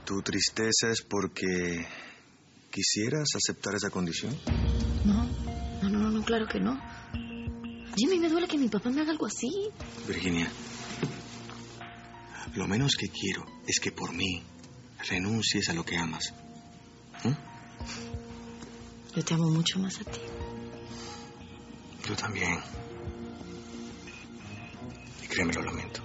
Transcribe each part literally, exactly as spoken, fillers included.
¿Tu tristeza es porque quisieras aceptar esa condición? No, no, no, no, claro que no. Jimmy, me duele que mi papá me haga algo así. Virginia, lo menos que quiero es que por mí renuncies a lo que amas. ¿Mm? Yo te amo mucho más a ti. Yo también. Y créeme, lo lamento.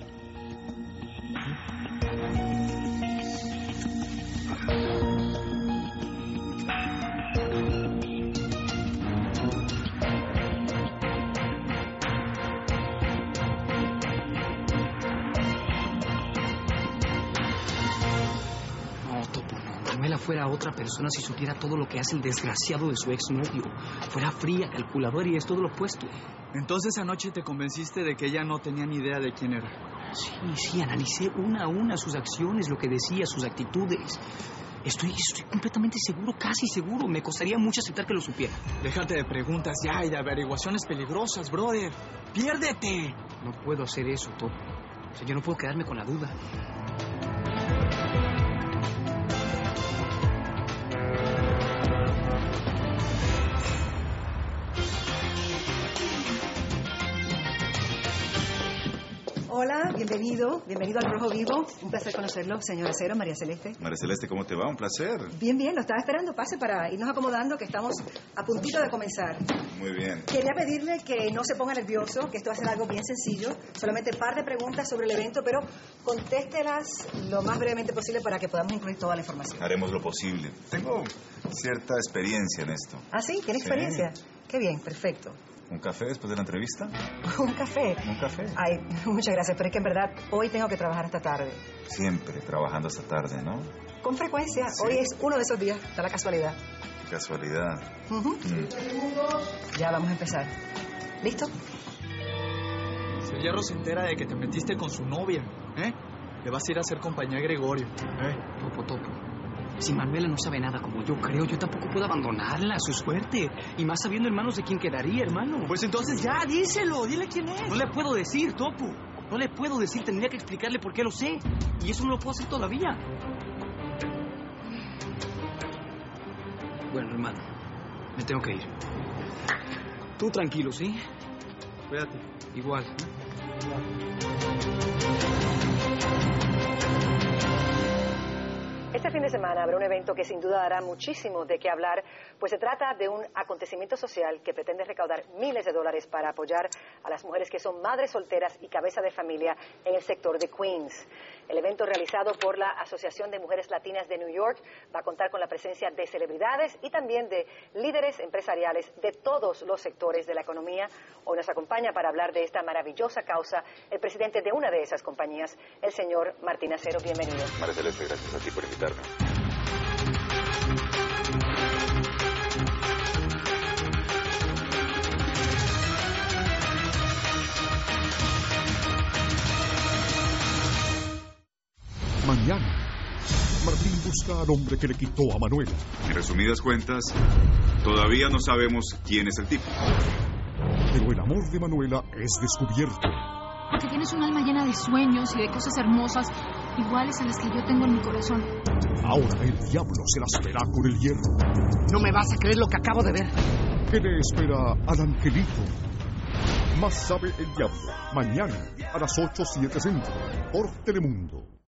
Fuera otra persona si supiera todo lo que hace el desgraciado de su exnovio. Fuera fría, calculadora y es todo lo opuesto. Entonces anoche te convenciste de que ella no tenía ni idea de quién era. Sí, sí, analicé una a una sus acciones, lo que decía, sus actitudes. Estoy, estoy completamente seguro, casi seguro. Me costaría mucho aceptar que lo supiera. Déjate de preguntas ya y de averiguaciones peligrosas, brother. ¡Piérdete! No puedo hacer eso, Topo. O sea, yo no puedo quedarme con la duda. Hola, bienvenido, bienvenido al Rojo Vivo. Un placer conocerlo, señor Acero, María Celeste. María Celeste, ¿cómo te va? Un placer. Bien, bien, lo estaba esperando. Pase para irnos acomodando, que estamos a puntito de comenzar. Muy bien. Quería pedirle que no se ponga nervioso, que esto va a ser algo bien sencillo. Solamente un par de preguntas sobre el evento, pero contéstelas lo más brevemente posible para que podamos incluir toda la información. Haremos lo posible. Tengo cierta experiencia en esto. ¿Ah, sí? ¿Tiene Sí. experiencia? Qué bien, perfecto. ¿Un café después de la entrevista? ¿Un café? ¿Un café? Ay, muchas gracias, pero es que en verdad hoy tengo que trabajar hasta tarde. Siempre trabajando hasta tarde, ¿no? Con frecuencia. Sí. Hoy es uno de esos días, da la casualidad. Qué casualidad. Uh-huh. Mm. Ya vamos a empezar. ¿Listo? Si el Hierro se entera de que te metiste con su novia, ¿eh? Le vas a ir a hacer compañía a Gregorio. ¿Eh? Topo, Topo. Si Manuela no sabe nada como yo creo, yo tampoco puedo abandonarla a su suerte. Y más sabiendo en manos de quién quedaría, hermano. Pues entonces ya, díselo, dile quién es. No le puedo decir, Topo. No le puedo decir, tendría que explicarle por qué lo sé. Y eso no lo puedo hacer todavía. Bueno, hermano, me tengo que ir. Tú tranquilo, ¿sí? Cuídate. Igual. Este fin de semana habrá un evento que sin duda dará muchísimo de qué hablar, pues se trata de un acontecimiento social que pretende recaudar miles de dólares para apoyar a las mujeres que son madres solteras y cabeza de familia en el sector de Queens. El evento, realizado por la Asociación de Mujeres Latinas de New York, va a contar con la presencia de celebridades y también de líderes empresariales de todos los sectores de la economía. Hoy nos acompaña para hablar de esta maravillosa causa el presidente de una de esas compañías, el señor Martín Acero. Bienvenido. María Celeste, gracias a ti por invitarme. Mañana, Martín busca al hombre que le quitó a Manuela. En resumidas cuentas, todavía no sabemos quién es el tipo. Pero el amor de Manuela es descubierto. Porque tienes un alma llena de sueños y de cosas hermosas, iguales a las que yo tengo en mi corazón. Ahora el diablo se las verá con el hierro. No me vas a creer lo que acabo de ver. ¿Qué le espera al angelito? Más sabe el diablo. Mañana a las ocho, siete centro, por Telemundo.